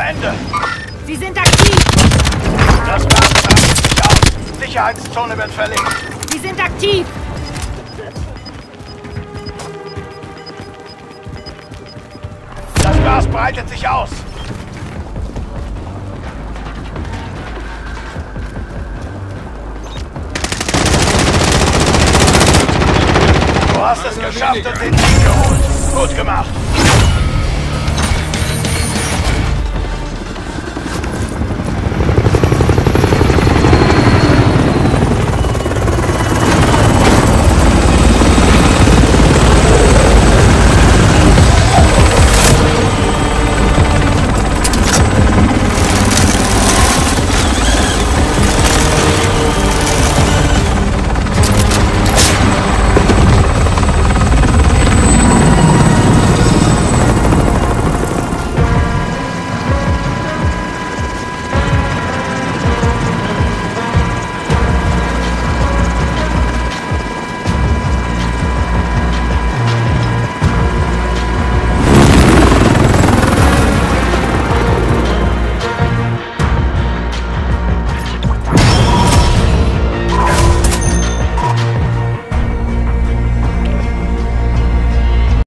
Ende. Sie sind aktiv! Das Gas breitet sich aus. Sicherheitszone wird verlegt. Sie sind aktiv! Das Gas breitet sich aus. Du hast es geschafft und den Sieg geholt. Gut gemacht.